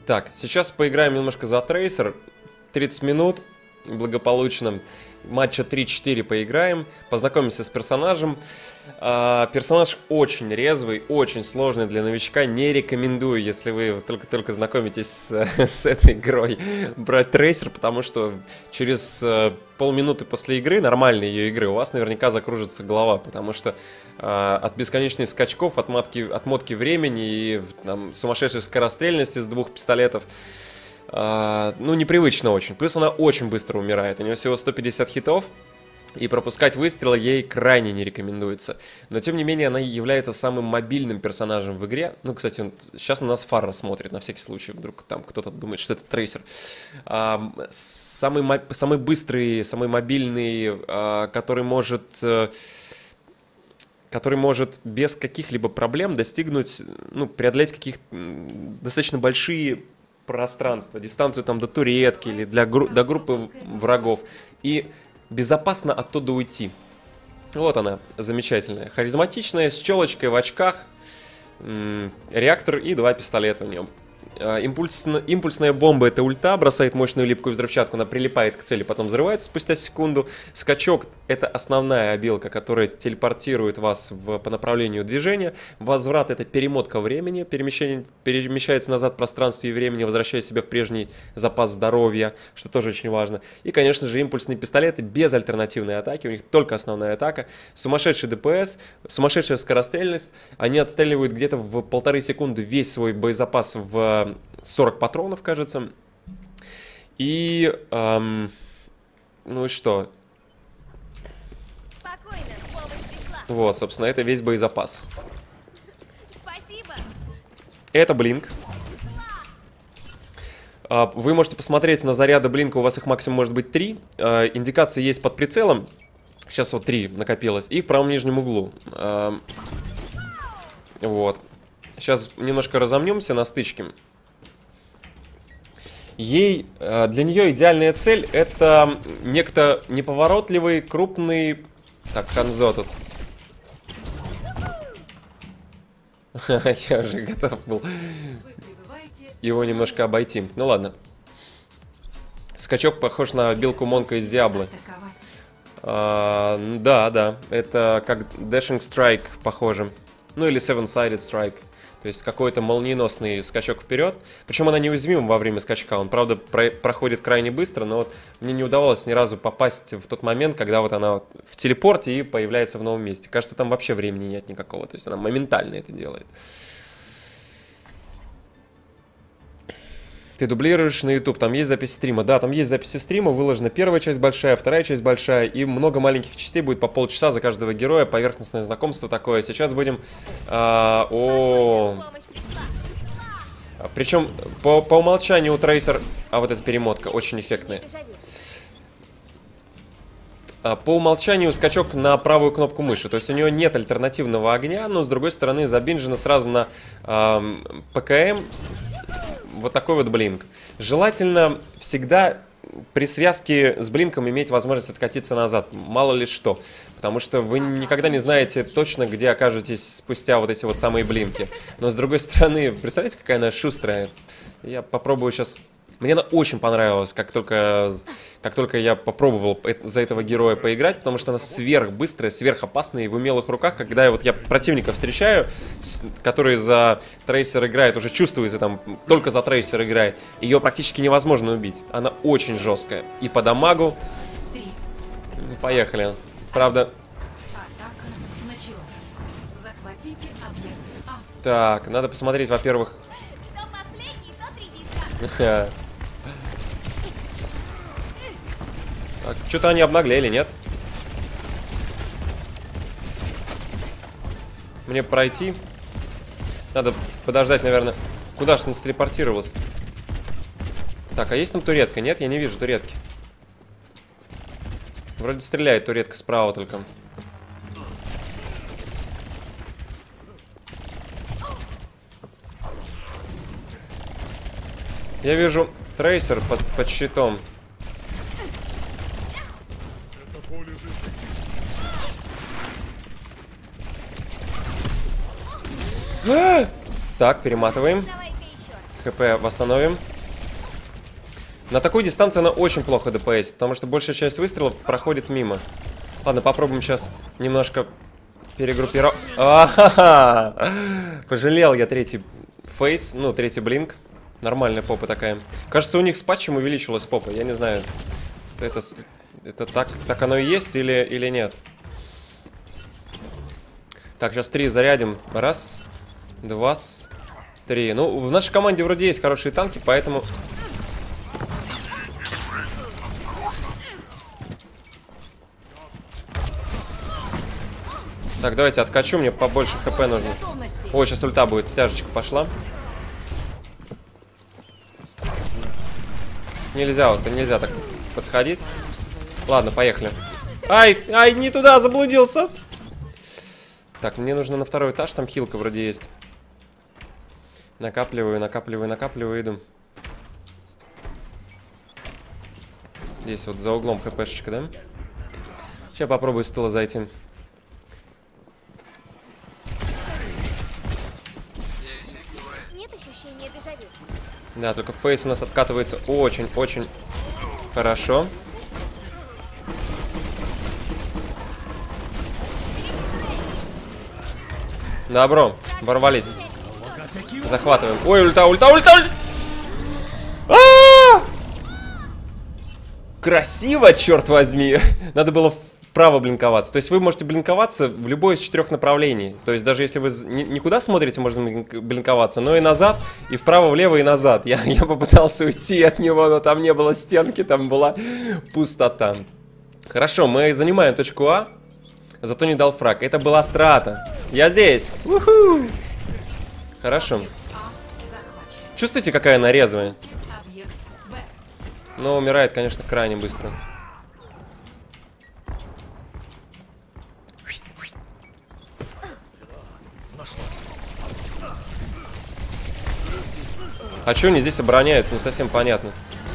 Так, сейчас поиграем немножко за трейсер. 30 минут. Благополучно. Матча 3-4 поиграем. Познакомимся с персонажем. Персонаж очень резвый, очень сложный для новичка. Не рекомендую, если вы только-только знакомитесь с этой игрой, брать трейсер, потому что через полминуты после игры, нормальной ее игры, у вас наверняка закружится голова, потому что от бесконечных скачков, отмотки времени и там, сумасшедшей скорострельности с двух пистолетов, ну, непривычно очень. Плюс она очень быстро умирает. У нее всего 150 хитов. И пропускать выстрелы ей крайне не рекомендуется. Но, тем не менее, она является самым мобильным персонажем в игре. Ну, кстати, сейчас на нас Фарра смотрит, на всякий случай. Вдруг там кто-то думает, что это трейсер. Самый быстрый, самый мобильный, который может без каких-либо проблем достигнуть, ну, преодолеть достаточно большие пространства, дистанцию там до туретки или до группы врагов, и безопасно оттуда уйти. Вот она, замечательная, харизматичная, с челочкой в очках, реактор и 2 пистолета у нее. Импульсная бомба — это ульта, бросает мощную липкую взрывчатку, она прилипает к цели, потом взрывается спустя секунду. Скачок — это основная обилка, которая телепортирует вас по направлению движения. Возврат — это перемотка времени, перемещается назад в пространстве и времени, возвращая себя в прежний запас здоровья, что тоже очень важно. И, конечно же, импульсные пистолеты без альтернативной атаки, у них только основная атака. Сумасшедший ДПС, сумасшедшая скорострельность, они отстреливают где-то в 1,5 секунды весь свой боезапас в 40 патронов, кажется. И, ну и что? Вот, собственно, это весь боезапас. Спасибо. Это блинк. Вы можете посмотреть на заряды блинка, у вас их максимум может быть 3. Индикация есть под прицелом. Сейчас вот 3 накопилось. И в правом нижнем углу. Вот. Сейчас немножко разомнемся на стычке. Для нее идеальная цель — это некто неповоротливый, крупный... Так, Ханзо тут. Я же готов был его немножко обойти. Ну ладно. Скачок похож на билку Монка из Диаблы. Да. Это как Dashing Strike похоже. Ну или Seven-Sided Strike. То есть какой-то молниеносный скачок вперед. Причем она неуязвима во время скачка. Он, правда, проходит крайне быстро, но вот мне не удавалось ни разу попасть в тот момент, когда вот она в телепорте и появляется в новом месте. Кажется, там вообще времени нет никакого. То есть она моментально это делает. Ты дублируешь на YouTube, там есть запись стрима. Да, там есть записи стрима, выложена первая часть большая, вторая часть большая, и много маленьких частей, будет по полчаса за каждого героя, поверхностное знакомство такое. Сейчас будем... Причем по умолчанию у трейсер... вот эта перемотка очень эффектная. По умолчанию скачок на правую кнопку мыши. То есть у нее нет альтернативного огня, но с другой стороны забинжено сразу на ПКМ. Вот такой вот блинк. Желательно всегда при связке с блинком иметь возможность откатиться назад. Мало ли что. Потому что вы никогда не знаете точно, где окажетесь спустя вот эти вот самые блинки. Но с другой стороны, представляете, какая она шустрая. Я попробую сейчас... Мне она очень понравилась, как только я попробовал за этого героя поиграть, потому что она сверхбыстрая, сверхопасная и в умелых руках. Когда я противника встречаю, который за трейсер играет, уже чувствуется там, только за трейсер играет, ее практически невозможно убить. Она очень жесткая. И по дамагу... Поехали. Правда... Так, надо посмотреть, во-первых... Так, что-то они обнаглели, нет? Мне пройти. Надо подождать, наверное. Куда же он телепортировался? Так, а есть там туретка? Нет, я не вижу туретки. Вроде стреляет туретка справа только. Я вижу трейсер под щитом. Так, перематываем. хп восстановим. На такой дистанции она очень плохо ДПС, потому что большая часть выстрелов проходит мимо. Ладно, попробуем сейчас немножко перегруппировать. Пожалел я третий фейс, ну, третий блинк. Нормальная попа такая. Кажется, у них с патчем увеличилась попа. Я не знаю, это так оно и есть или нет. Так, сейчас 3 зарядим. Раз, два, 3. Ну, в нашей команде вроде есть хорошие танки, поэтому... Так, давайте откачу, мне побольше хп нужно. Ой, сейчас ульта будет, стяжечка пошла. Нельзя, вот нельзя так подходить. Ладно, поехали. Ай, не туда, заблудился. Так, мне нужно на второй этаж, там хилка вроде есть. Накапливаю, иду. Здесь вот за углом хпшечка, да? Сейчас попробую с тыла зайти. Нет ощущения дежавю. Да, только фейс у нас откатывается очень-очень хорошо. Добро, ворвались. Захватываем. Ой, ульта! Красиво, черт возьми. Надо было вправо блинковаться. То есть вы можете блинковаться в любое из 4 направлений. То есть даже если вы никуда смотрите, можно блинковаться, но и назад, и вправо, влево, и назад. Я попытался уйти от него, но там не было стенки, там была пустота. Хорошо, мы занимаем точку А, зато не дал фраг. Это была страта. Я здесь. У-ху! Хорошо. Чувствуете, какая она резвая? Но умирает, конечно, крайне быстро. А что они здесь обороняются, не совсем понятно.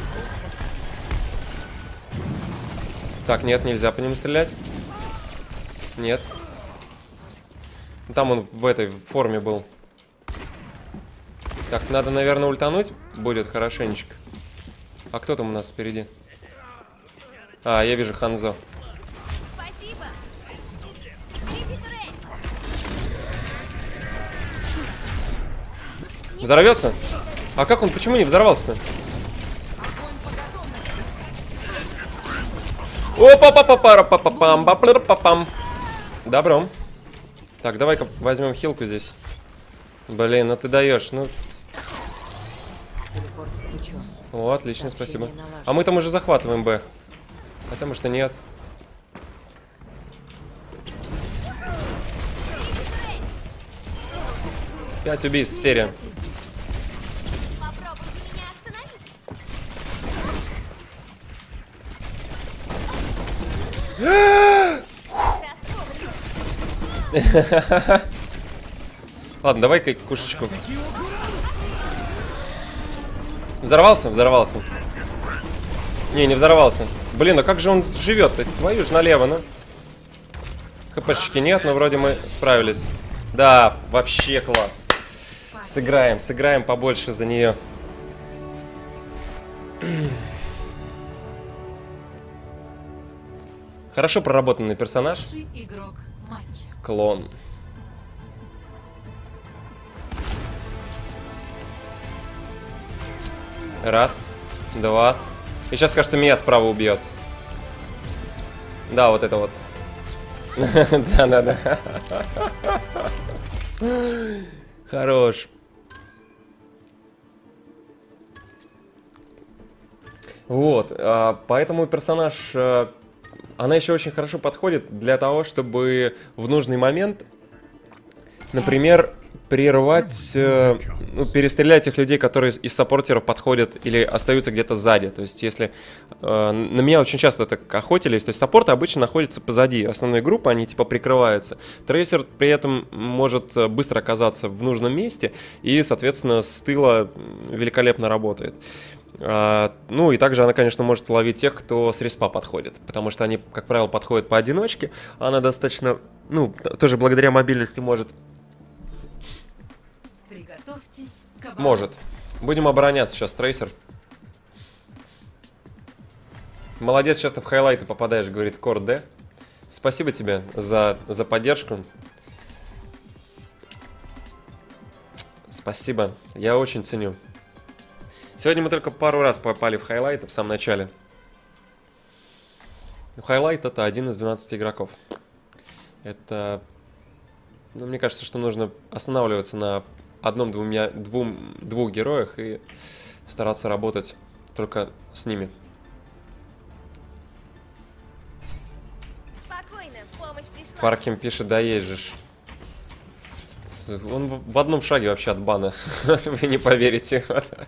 Так, нет, нельзя по ним стрелять. Нет. Там он в этой форме был. Так, надо, наверное, ультануть. Будет хорошенечко. А кто там у нас впереди? А, я вижу Ханзо. Спасибо. Взорвется? А как он, почему не взорвался-то? Опа-па-па-па-па-пам-пам-пам. Добро. Так, давай-ка возьмем хилку здесь. Блин, ну ты даешь, ну... О, отлично, спасибо. А мы там уже захватываем Б. Хотя, может, и нет. Пять убийств в серии. Попробуйте меня остановить. Ладно, давай-ка кушечку. Взорвался? Взорвался. Не взорвался. Блин, а как же он живет-то? Твою ж налево, ну. ХПшечки нет, но вроде мы справились. Да, вообще класс. Сыграем побольше за нее. Хорошо проработанный персонаж. Клон. Раз, два. И сейчас, кажется, меня справа убьет. Да, вот это вот. Да. Хорош. Вот, поэтому персонаж, она еще очень хорошо подходит для того, чтобы в нужный момент, например, прервать, ну, перестрелять тех людей, которые из саппортеров подходят или остаются где-то сзади. То есть, если на меня очень часто так охотились, то есть саппорты обычно находятся позади основной группы, они типа прикрываются. Трейсер при этом может быстро оказаться в нужном месте и, соответственно, с тыла великолепно работает. Ну и также она, конечно, может ловить тех, кто с респа подходит, потому что они, как правило, подходят поодиночке. Она достаточно, ну, тоже благодаря мобильности может Будем обороняться сейчас, трейсер. Молодец, часто в хайлайты попадаешь, говорит Кор Д. Спасибо тебе за поддержку. Спасибо, я очень ценю. Сегодня мы только пару раз попали в хайлайты в самом начале. Хайлайт — это 1 из 12 игроков. Это... Ну, мне кажется, что нужно останавливаться на двух героях и стараться работать только с ними. Спокойно, помощь пришла. Фархим пишет, да езжишь. Он в одном шаге вообще от бана. Вы не поверите.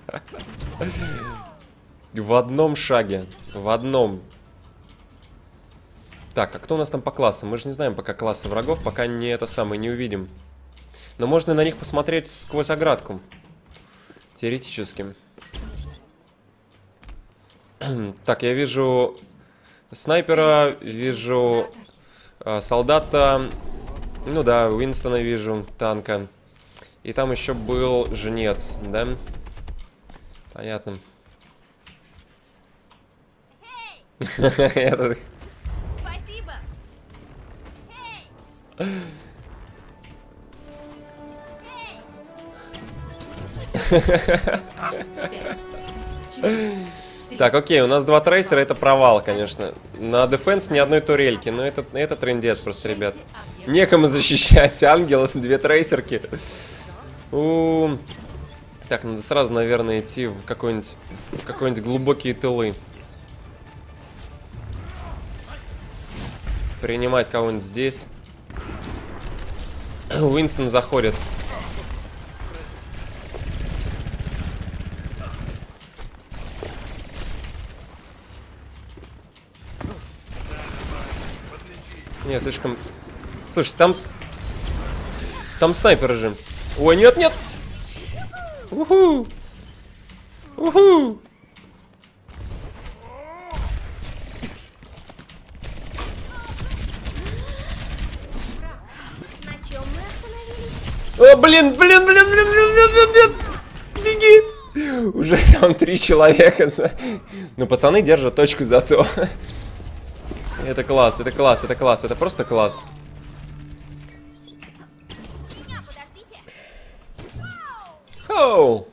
В одном шаге. В одном. Так, а кто у нас там по классам? Мы же не знаем пока классы врагов, пока не это самое не увидим. Но можно на них посмотреть сквозь оградку. Теоретически. Так, я вижу снайпера, вижу солдата. Ну да, Уинстона вижу, танка. И там еще был жнец, да? Понятно. Спасибо. Так, окей, у нас 2 трейсера, это провал, конечно. На дефенс ни одной турельки, но это трындец просто, ребят. Некому защищать, ангел, 2 трейсерки. Так, надо сразу, наверное, идти в какой-нибудь глубокие тылы. Принимать кого-нибудь здесь. Уинстон заходит. Не, слишком... Слушай, там снайперы же. Ой, нет, нет! Уху! Уху! На чем мы остановились? О, блин! Беги! Уже там 3 человека. Ну, пацаны держат точку зато. Это класс, это класс, это класс, это просто класс. Меня подождите. Хоу!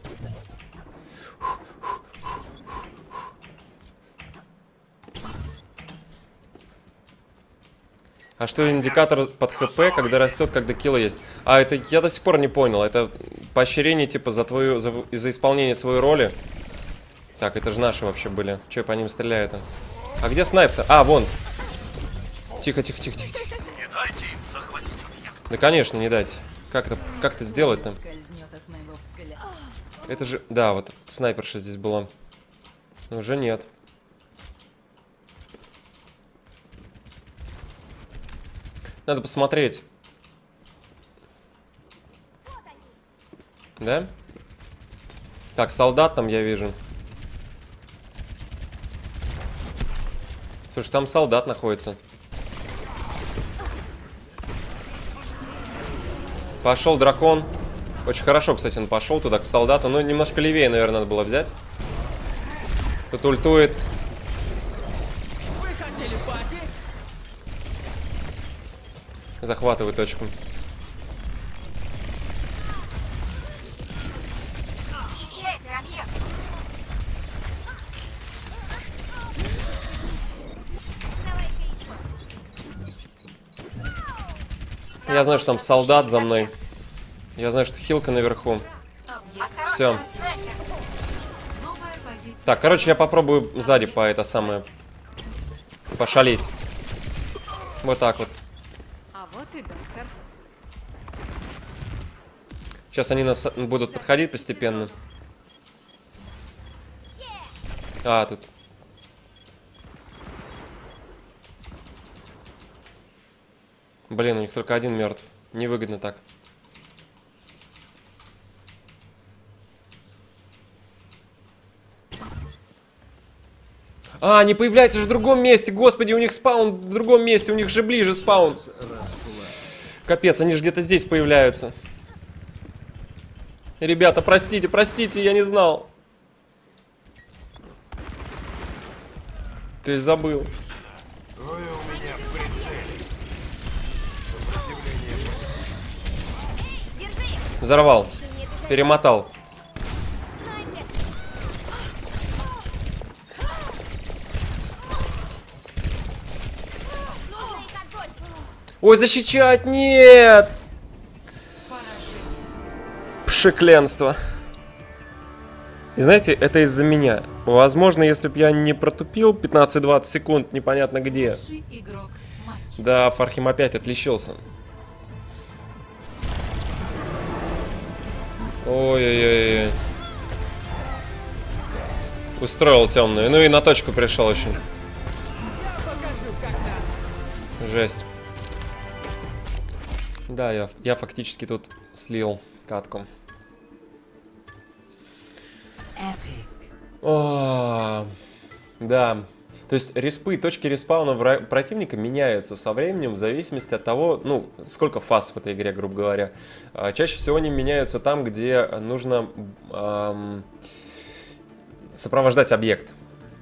А что индикатор под ХП, когда растет, когда кило есть? А, это я до сих пор не понял. Это поощрение, типа, за исполнение своей роли. Так, это же наши вообще были. Че я по ним стреляю-то? А где снайп-то? А, вон. Тихо, тихо, тихо, тихо. Не дайте им захватить меня. Да, конечно, не дать. Как это сделать-то? Это же... Да, вот снайперша здесь была. Но уже нет. Надо посмотреть. Да? Так, солдат там я вижу. Слушай, там солдат находится. Пошел дракон. Очень хорошо, кстати, он пошел туда, к солдату. Но немножко левее, наверное, надо было взять. Тут ультует. Захватывай точку. Я знаю, что там солдат за мной. Я знаю, что хилка наверху. Все. Так, короче, я попробую сзади по это самое. Пошалить. Вот так вот. А вот и доктор. Сейчас они нас будут подходить постепенно. А, тут. Блин, у них только один мертв. Невыгодно так. А, они появляются же в другом месте. Господи, у них спаун в другом месте. У них же ближе спаун. Капец, они же где-то здесь появляются. Ребята, простите, простите, я не знал. То есть забыл. Вы у меня в прицеле. Сопротивление Держи! Взорвал. Решение дышать. Перемотал. Снайпер! Нужно их отбросить. Ой, защищать, нет! Пшекленство. И знаете, это из-за меня. Возможно, если бы я не протупил 15-20 секунд, непонятно где. Лучший игрок матча. Да, Фархим опять отличился. Ой-ой-ой. Устроил темную. Ну и на точку пришел еще. Жесть. Да, я фактически тут слил катку. О, да. То есть респы, точки респауна противника меняются со временем в зависимости от того, ну, сколько фаз в этой игре, грубо говоря. Чаще всего они меняются там, где нужно сопровождать объект.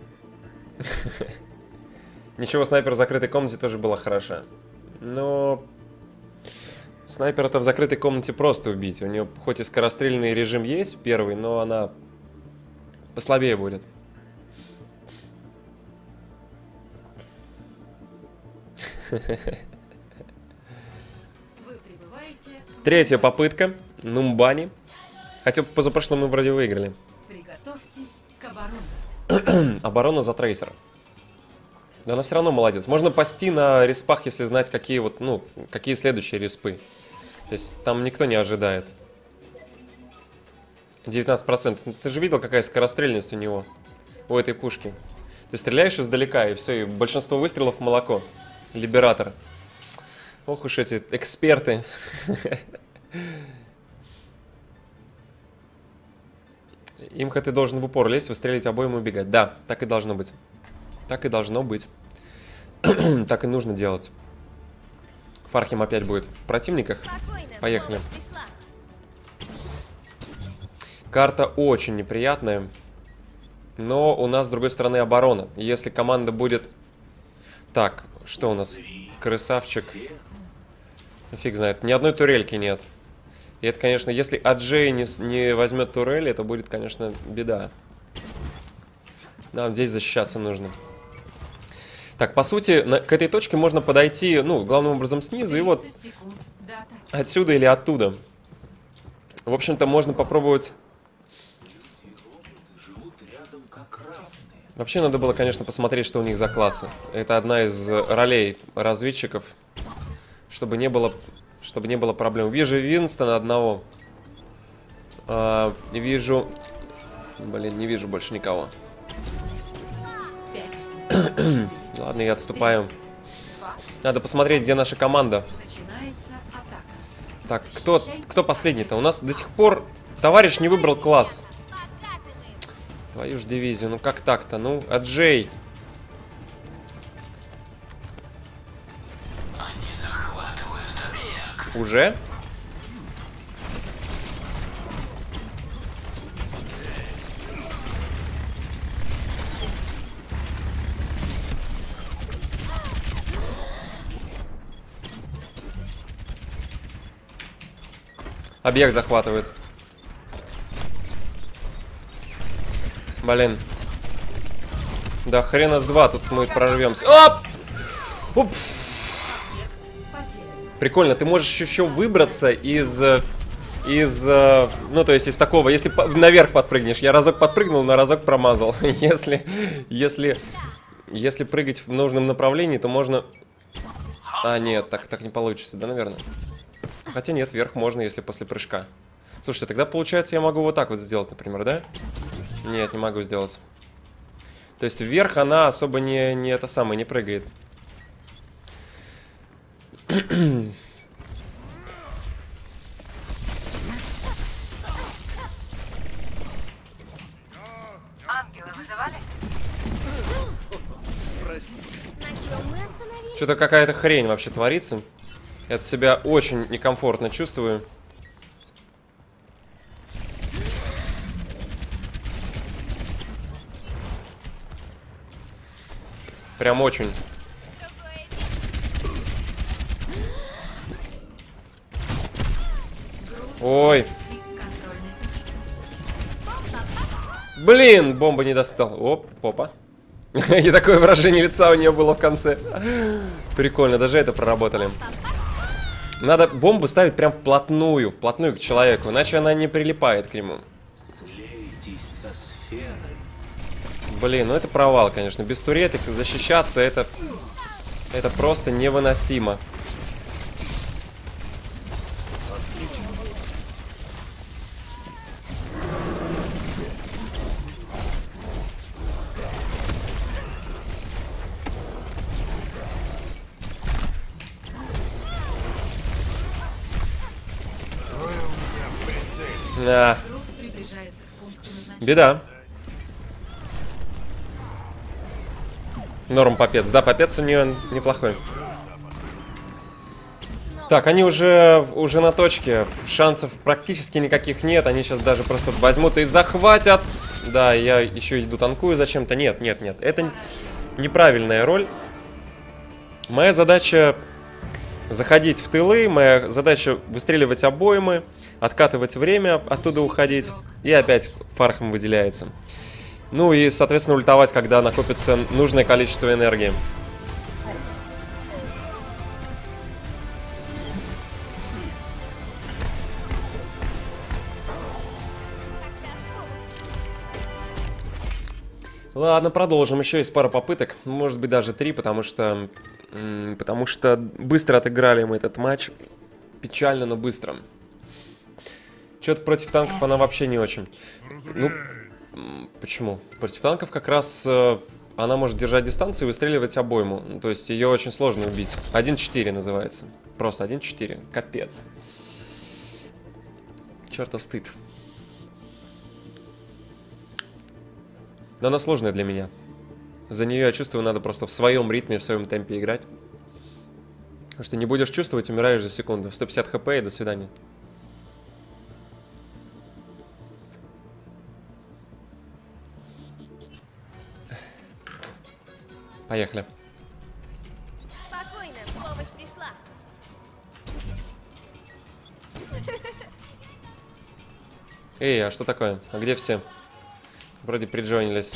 Ничего, снайпер в закрытой комнате тоже была хороша. Но снайпера-то в закрытой комнате просто убить. У нее хоть и скорострельный режим есть первый, но она послабее будет. Вы прибываете. Третья попытка. Нумбани. Хотя позапрошлом мы вроде выиграли. Приготовьтесь к обороне. Оборона за трейсера. Да она все равно молодец. Можно пасти на респах, если знать, какие вот, ну, какие следующие респы. То есть там никто не ожидает. 19%. Ну, ты же видел, какая скорострельность у него, у этой пушки. Ты стреляешь издалека, и все, и большинство выстрелов в молоко. Либератор. Ох уж эти эксперты. Имха, ты должен в упор лезть, выстрелить обоим и убегать. Да, так и должно быть. Так и должно быть. Так и нужно делать. Фархим опять будет в противниках. Спокойно, Поехали. помощь пришла. Карта очень неприятная. Но у нас, с другой стороны, оборона. Если команда будет... Так, что у нас? Красавчик. Фиг знает. Ни одной турельки нет. И это, конечно, если Аджей не возьмет турель, это будет, конечно, беда. Нам здесь защищаться нужно. Так, по сути, к этой точке можно подойти, ну, главным образом снизу, и вот 30 секунд до атаки. отсюда или оттуда. В общем-то, можно попробовать... Вообще, надо было, конечно, посмотреть, что у них за классы. Это одна из ролей разведчиков, чтобы не было проблем. Вижу Винстона одного. Вижу... Блин, не вижу больше никого. 5. Ладно, я отступаю. Надо посмотреть, где наша команда. Начинается атака. Так, кто последний-то? У нас до сих пор товарищ не выбрал класс. Покажем им. Твою ж дивизию, ну как так-то? Ну, Аджей. Они захватывают объект. Уже? Объект захватывает. Блин. Да хрена с два, тут мы прорвемся. Оп! Оп! Потерян. Прикольно, ты можешь еще выбраться ну, то есть из такого, если наверх подпрыгнешь. Я разок подпрыгнул, на разок промазал. Если прыгать в нужном направлении, то можно... А, нет, так не получится, да, наверное? Хотя нет, вверх можно, если после прыжка. Слушайте, тогда получается я могу вот так вот сделать, например, да? Нет, не могу сделать. То есть вверх она особо не это самое, не прыгает. Ангелы вызывали? На чем мы остановились? Что-то какая-то хрень вообще творится. Я себя очень некомфортно чувствую. Прям очень. Ой. Контрольный. Блин, бомба не достал. Оп, попа. И такое выражение лица у нее было в конце. Прикольно, даже это проработали. Надо бомбу ставить прям вплотную к человеку, иначе она не прилипает к нему. Слейтесь со сферой. Блин, ну это провал, конечно. Без туреток защищаться это просто невыносимо. Трое у меня в прицеле. А, Груз приближается к пункту назначения. беда. Норм попец. Да, попец у нее неплохой. Так, они уже на точке. Шансов практически никаких нет. Они сейчас даже просто возьмут и захватят. Да, я еще иду танкую зачем-то. Нет, нет, нет. Это неправильная роль. Моя задача заходить в тылы. Моя задача выстреливать обоймы, откатывать время, оттуда уходить. И опять фархом выделяется. Ну и, соответственно, ультовать, когда накопится нужное количество энергии. Ладно, продолжим. Еще есть пара попыток. Может быть, даже 3, потому что быстро отыграли мы этот матч. Печально, но быстро. Что-то против танков она вообще не очень. Ну, почему? Против танков как раз она может держать дистанцию и выстреливать обойму. То есть ее очень сложно убить. 1-4 называется. Просто 1-4. Капец. Чертов стыд. Но она сложная для меня. За нее, я чувствую, надо просто в своем ритме, в своем темпе играть. Потому что не будешь чувствовать, умираешь за секунду. 150 хп и до свидания. Поехали. Спокойно, помощь пришла. Эй, а что такое? А где все? Вроде приджойнились.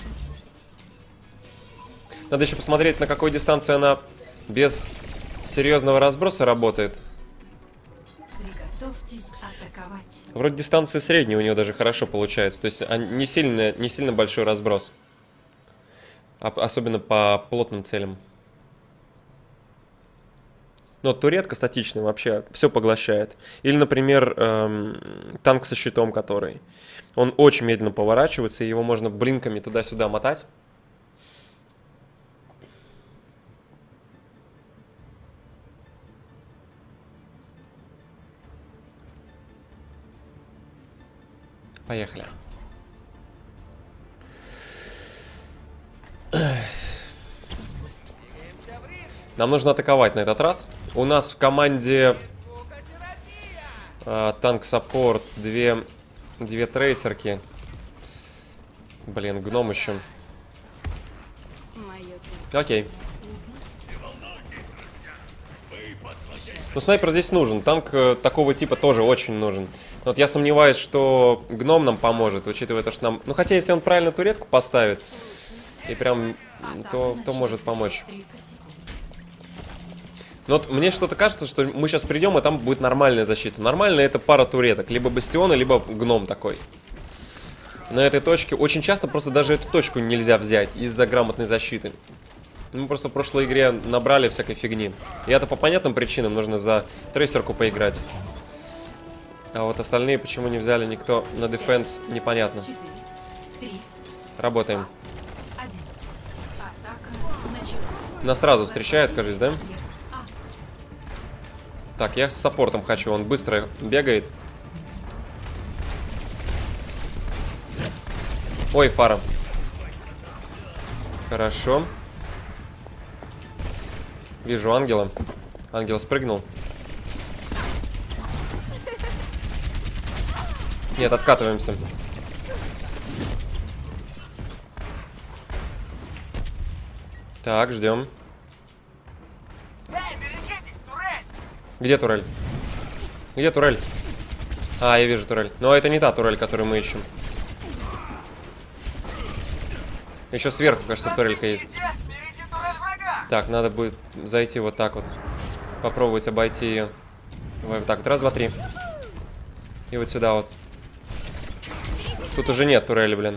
Надо еще посмотреть, на какой дистанции она без серьезного разброса работает. Приготовьтесь атаковать. Вроде дистанция средняя у нее даже хорошо получается. То есть не сильно большой разброс. Особенно по плотным целям. Но туретка статичная вообще все поглощает. Или, например, танк со щитом, который... Он очень медленно поворачивается, и его можно блинками туда-сюда мотать. Поехали. Нам нужно атаковать на этот раз. У нас в команде танк-саппорт, две трейсерки. Блин, гном еще. Окей. Ну, снайпер здесь нужен. Танк такого типа тоже очень нужен. Вот я сомневаюсь, что гном нам поможет, учитывая то, что нам... Ну, хотя, если он правильно туретку поставит, и прям, то может помочь. Но вот мне что-то кажется, что мы сейчас придем, и там будет нормальная защита. Нормальная — это пара туреток. Либо бастиона, либо гном такой. На этой точке очень часто просто даже эту точку нельзя взять из-за грамотной защиты. Мы просто в прошлой игре набрали всякой фигни. И это по понятным причинам, нужно за трейсерку поиграть. А вот остальные почему не взяли никто на дефенс, непонятно. 4, 3, Работаем. 1. Атака началась. Нас сразу встречает, кажется, да? Так, я с саппортом хочу, он быстро бегает. Ой, фара. Хорошо. Вижу ангела. Ангел спрыгнул. Нет, откатываемся. Так, ждем. Где турель? Где турель? А, я вижу турель. Но это не та турель, которую мы ищем. Еще сверху, кажется, турелька есть. Так, надо будет зайти вот так вот. Попробовать обойти ее. Вот так вот. Раз, два, три. И вот сюда вот. Тут уже нет турели, блин.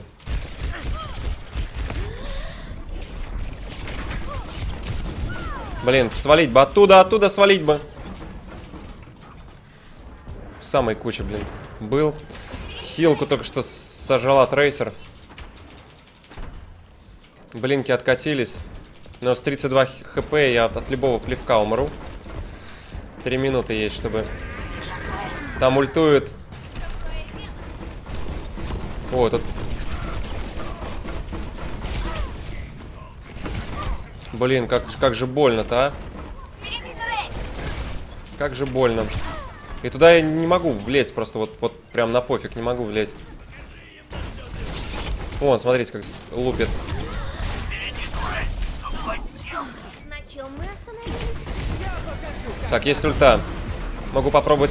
Блин, свалить бы оттуда, оттуда свалить бы. В самой куче, блин, был. Хилку только что сожрала трейсер. Блинки откатились. Но с 32 хп я от любого плевка умру. 3 минуты есть, чтобы... Там ультует. О, тут... Блин, как же больно-то, а? Как же больно. И туда я не могу влезть, просто вот прям на пофиг не могу влезть. Вон, смотрите, как лупит. На чем мы остановились? Так, есть ульта. Могу попробовать.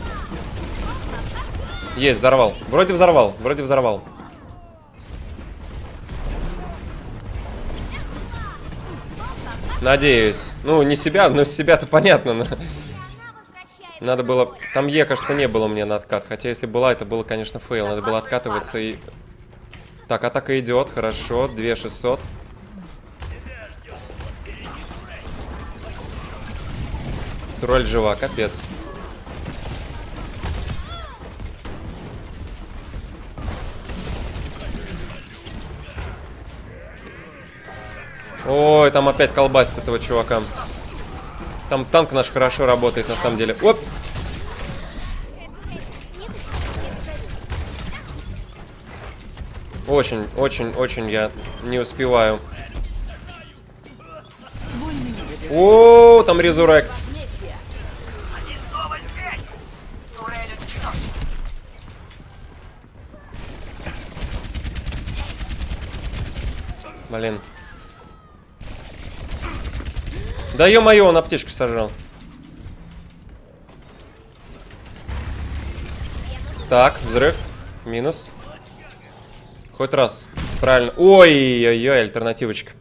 Есть, взорвал. Вроде взорвал, вроде взорвал. Надеюсь. Ну, не себя, но себя-то понятно. Но... Надо было... Там Е, кажется, не было мне на откат. Хотя, если была, это было, конечно, фейл. Надо было откатываться и... Так, атака идет. Хорошо. 2600. Тролль жива. Капец. Ой, там опять колбасит этого чувака. Там танк наш хорошо работает, на самом деле. Оп! Очень, очень, очень я не успеваю. О, там резурект. Блин. Да ё-моё, он аптечку сожрал. Так, взрыв. Минус. Хоть раз. Правильно. Ой-ой-ой, альтернативочка.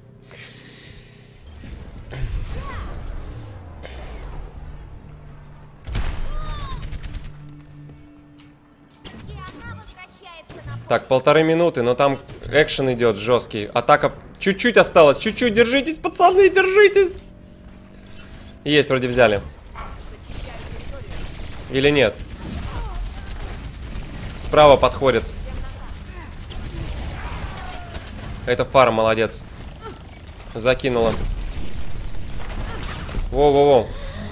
Так, 1,5 минуты, но там экшен идет жесткий. Атака чуть-чуть осталось. Чуть-чуть, держитесь, пацаны, держитесь. Есть, вроде взяли. Или нет? Справа подходит. Это Фара, молодец. Закинула. Воу-воу-воу.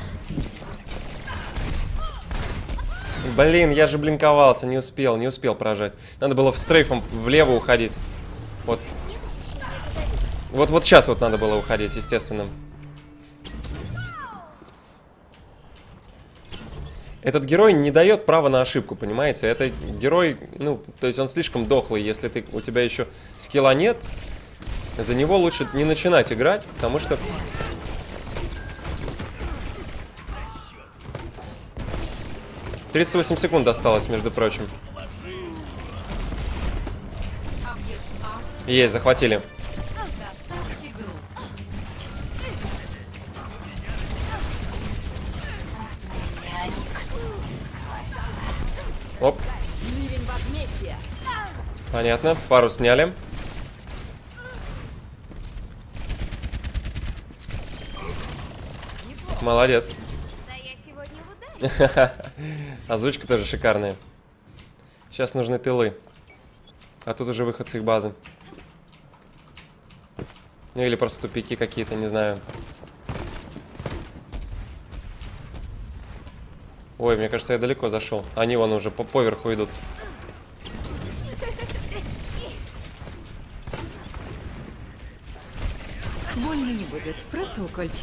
Блин, я же блинковался, не успел прожать. Надо было стрейфом влево уходить. Вот. Вот сейчас вот надо было уходить, естественно. Этот герой не дает права на ошибку, понимаете? Это герой, ну, то есть он слишком дохлый. Если у тебя еще скилла нет, за него лучше не начинать играть, потому что... «38 секунд осталось, между прочим». Есть, захватили. Оп. Понятно, пару сняли. Молодец. Да я сегодня в ударе. Озвучка тоже шикарная. Сейчас нужны тылы. А тут уже выход с их базы. Ну или просто тупики какие-то, не знаю. Ой, мне кажется, я далеко зашел. Они вон уже поверху идут. Больно не будет, просто укольчик.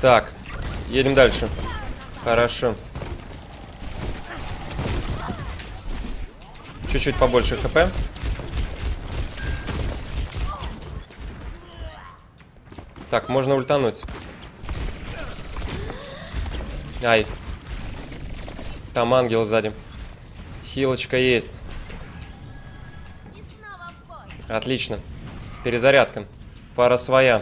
Так, едем дальше. Хорошо. Чуть-чуть побольше хп. Так, можно ультануть. Ай. Там ангел сзади. Хилочка есть. И снова в бой. Отлично. Перезарядка. Фара своя.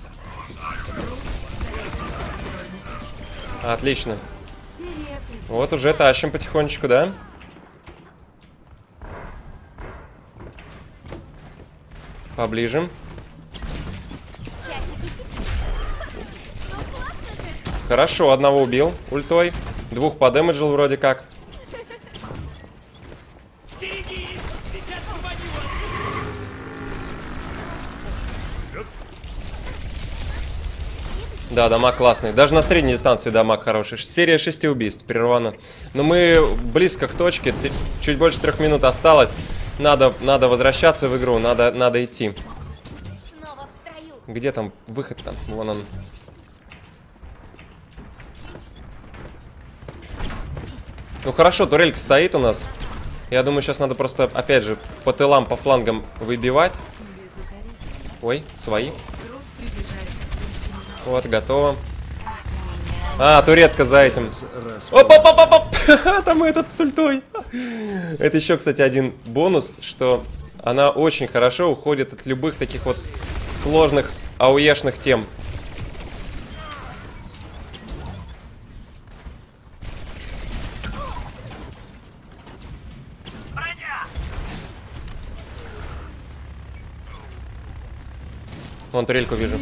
Отлично. Вот уже тащим потихонечку, да? Поближе. Часики тикают. Ну классно же. Хорошо, одного убил ультой. Двух подэмэджил вроде как. Да, дамаг классный. Даже на средней дистанции дамаг хороший. Серия 6 убийств прервана. Но мы близко к точке. Чуть больше 3 минут осталось. Надо возвращаться в игру. Надо идти. Снова в строю. Где там выход-то? Вон он. Ну хорошо, турелька стоит у нас. Я думаю, сейчас надо просто, опять же, по тылам, по флангам выбивать. Ой, свои. Вот, готово. А, туретка за этим. Оп-оп-оп-оп! Там этот с ультой. Это еще, кстати, один бонус, что она очень хорошо уходит от любых таких вот сложных ауешных тем. Вон турельку вижу.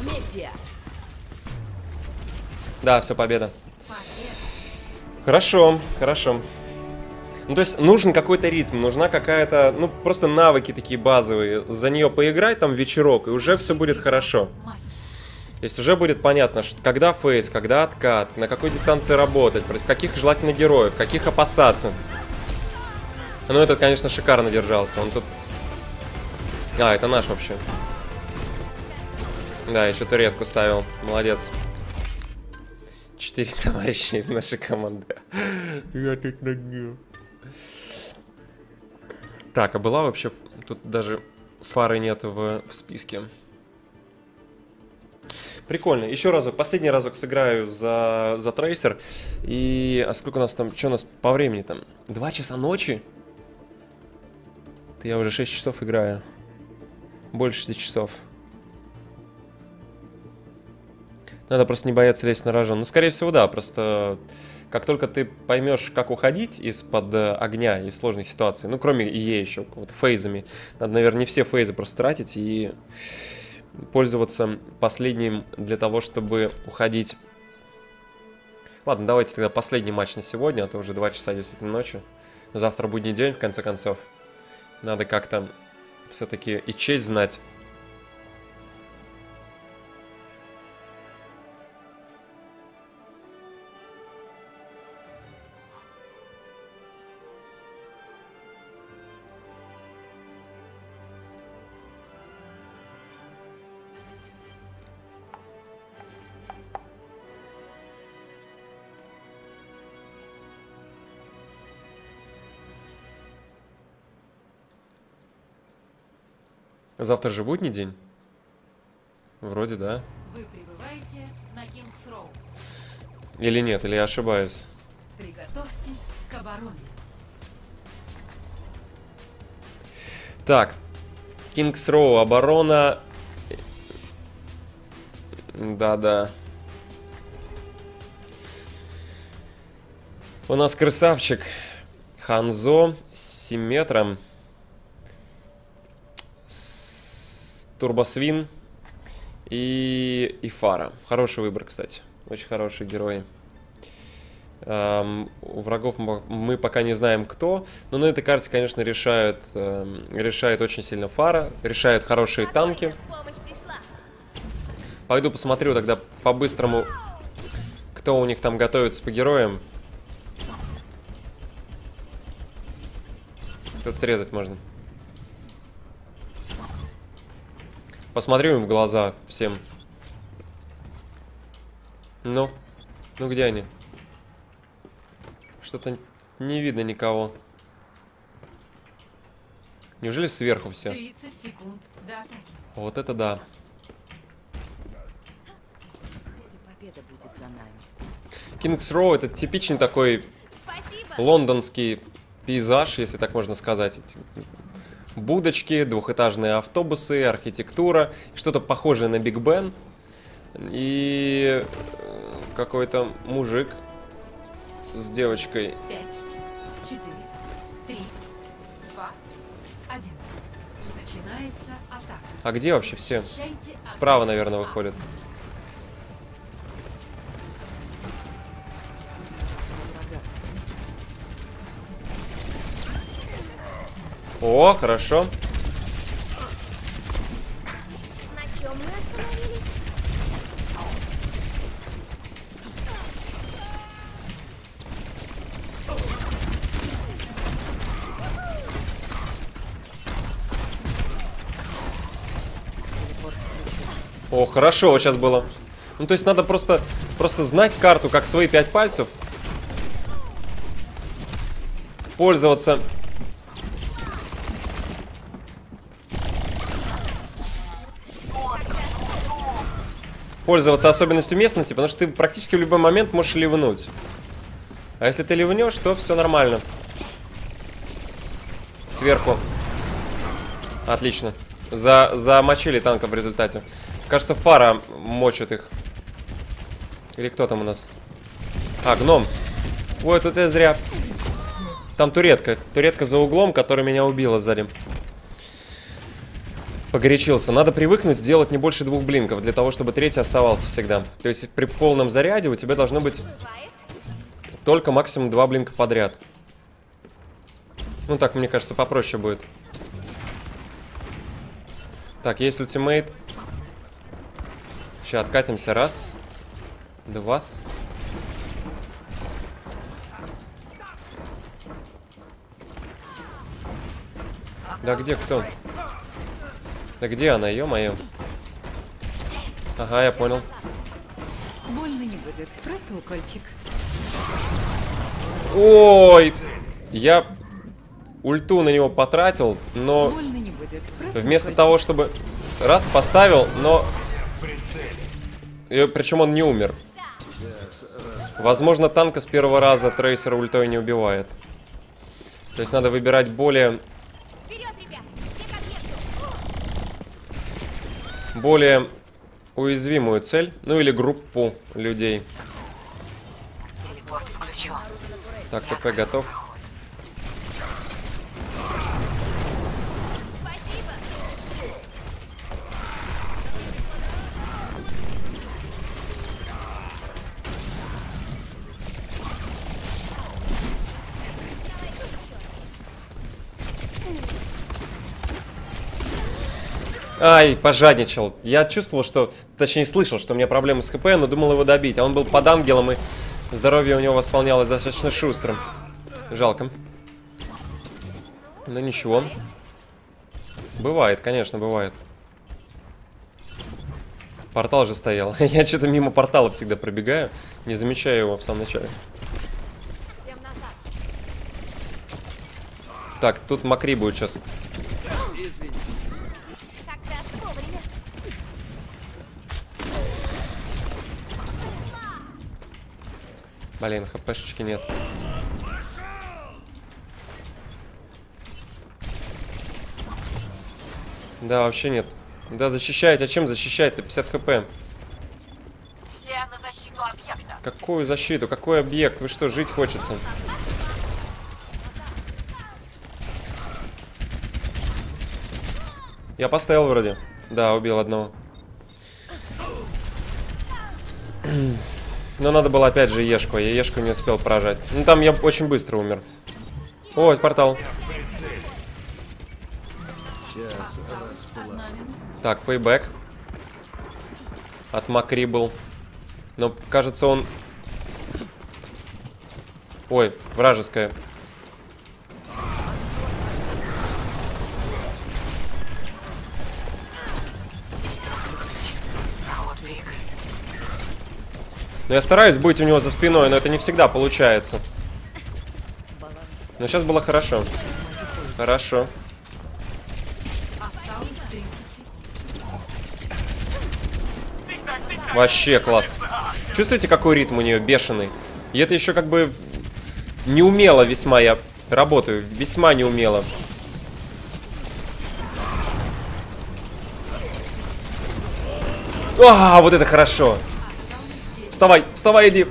Да, все, победа. Хорошо, хорошо. Ну, то есть нужен какой-то ритм, нужна какая-то, ну, просто навыки такие базовые. За нее поиграть там вечерок, и уже все будет хорошо. То есть уже будет понятно, что, когда фейс, когда откат, на какой дистанции работать, против каких желательно героев, каких опасаться. Ну, этот, конечно, шикарно держался. Он тут... А, это наш вообще. Да, еще туретку ставил. Молодец. 4 товарища из нашей команды. Я тут нагнул. Так, а была вообще... Тут даже фары нет в списке. Прикольно. Еще разок, последний разок сыграю за трейсер. И... А сколько у нас там... Что у нас по времени там? 2 часа ночи? Я уже 6 часов играю. Больше 6 часов. Надо просто не бояться лезть на рожон. Ну, скорее всего, да. Просто как только ты поймешь, как уходить из-под огня и сложных ситуаций, ну, кроме ИЕ еще, вот фейзами. Надо, наверное, не все фейзы просто тратить и пользоваться последним для того, чтобы уходить. Ладно, давайте тогда последний матч на сегодня, а то уже 2 часа действительно ночи. Завтра будний день, в конце концов. Надо как-то все-таки и честь знать. Завтра же будний день? Вроде да. Вы прибываете на Кингс-Роу. Или нет, или я ошибаюсь. Приготовьтесь к обороне. Так. Кингс-Роу, оборона. Да-да. У нас красавчик. Ханзо с 7 метром. Турбосвин и Фара. Хороший выбор, кстати. Очень хорошие герои. У врагов мы пока не знаем кто. Но на этой карте, конечно, решает очень сильно Фара. Решает хорошие танки. Помощь пришла. Пойду посмотрю тогда по-быстрому, кто у них там готовится по героям. Тут срезать можно. Посмотрю им в глаза всем. Ну, ну где они? Что-то не видно никого. Неужели сверху все? 30 секунд до атаки. Вот это да. Победа будет за нами. Кингс Роу — это типичный такой Спасибо. лондонский пейзаж, если так можно сказать. Эти будочки, двухэтажные автобусы, архитектура, что-то похожее на Биг Бен. И какой-то мужик с девочкой. 5, 4, 3, 2, 1. Начинается атака. А где вообще все? Защищайте атаку. Справа, наверное, выходят. О, хорошо. На чем мы остановились? О, хорошо вот сейчас было. Ну, то есть надо просто знать карту, как свои 5 пальцев. Пользоваться. Пользоваться особенностью местности, потому что ты практически в любой момент можешь ливнуть. А если ты ливнешь, то все нормально. Сверху. Отлично. Замочили танка в результате. Кажется, Фара мочит их. Или кто там у нас? А, гном. Ой, тут я зря. Там туретка. Туретка за углом, которая меня убила сзади. Погорячился. Надо привыкнуть сделать не больше 2 блинков, для того, чтобы третий оставался всегда. То есть при полном заряде у тебя должно быть Бывает. только максимум 2 блинка подряд. Ну так, мне кажется, попроще будет. Так, есть ультимейт. Сейчас откатимся. Раз. Два. Да где кто? Да где она, ё-моё? Ага, я понял. Больно не будет, просто укольчик. Ой! Я ульту на него потратил, но Больно не будет, просто вместо укольчик. того, чтобы раз поставил, но... В прицеле. И причем он не умер. Возможно, танка с первого раза трейсера ультой не убивает. То есть надо выбирать более... Вперед, ребят. Все к объекту. более уязвимую цель. Ну или группу людей. Так, ТП готов. Спасибо. Ай, пожадничал. Я чувствовал, что... Точнее, слышал, что у меня проблемы с ХП, но думал его добить. А он был под ангелом, и здоровье у него восполнялось достаточно шустро. Жалко. Но ничего. Бывает, конечно, бывает. Портал же стоял. Я что-то мимо портала всегда пробегаю. Не замечаю его в самом начале. Всем назад. Так, тут Макри будет сейчас. Как раз вовремя. Блин, хпшечки нет. Да, вообще нет. Да, защищает. А чем защищает-то? 50 хп. Все на защиту объекта. Какую защиту? Какой объект? Вы что, жить хочется? Я поставил вроде. Да, убил одного. Но надо было опять же Ешку. Я Ешку не успел поражать. Ну там я очень быстро умер. О, портал. Так, пейбэк. От Макри был. Но кажется он... Ой, вражеская. Но я стараюсь быть у него за спиной, но это не всегда получается. Но сейчас было хорошо. Хорошо. Осталось 30 секунд. Вообще класс. Чувствуете, какой ритм у нее бешеный? И это еще как бы неумело весьма я работаю. Весьма неумело. А, вот это хорошо. Вставай, вставай, иди.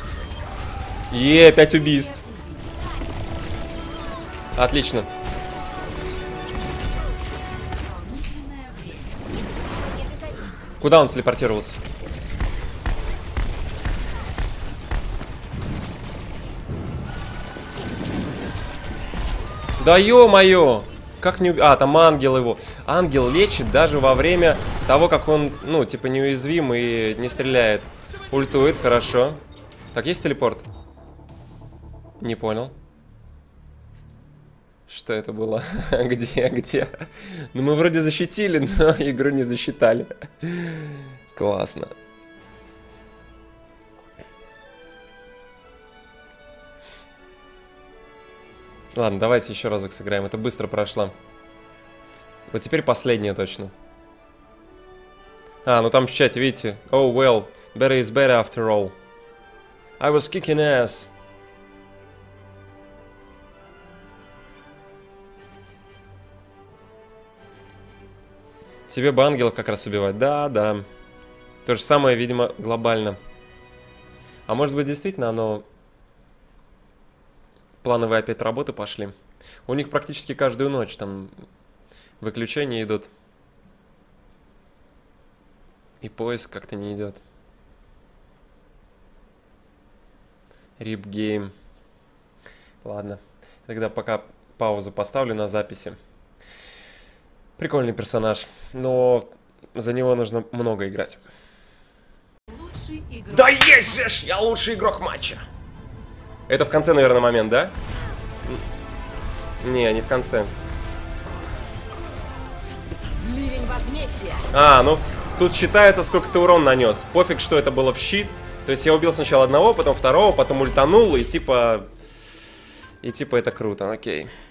5 убийств. Отлично. Куда он телепортировался? Да ё-моё! Как не... А, там ангел его. Ангел лечит даже во время того, как он, ну, типа, неуязвим и не стреляет. Ультует, хорошо. Так, есть телепорт? Не понял. Что это было? Где? Ну, мы вроде защитили, но игру не засчитали. Классно. Ладно, давайте еще разок сыграем. Это быстро прошло. Вот теперь последняя точно. А, ну там в чате, видите? Oh, well, better is better after all. I was kicking ass. Тебе бы ангелов как раз убивать. Да. То же самое, видимо, глобально. А может быть, действительно, оно... Плановые опять работы пошли. У них практически каждую ночь там выключения идут. И поиск как-то не идет. Rip game. Ладно. Тогда пока паузу поставлю на записи. Прикольный персонаж. Но за него нужно много играть. Лучший игрок. Да есть же! Я лучший игрок матча! Это в конце, наверное, момент, да? Не, не в конце. Ливень возмездия. А, ну, тут считается, сколько ты урон нанес. Пофиг, что это было в щит. То есть я убил сначала одного, потом второго, потом ультанул, и типа... И типа это круто, окей.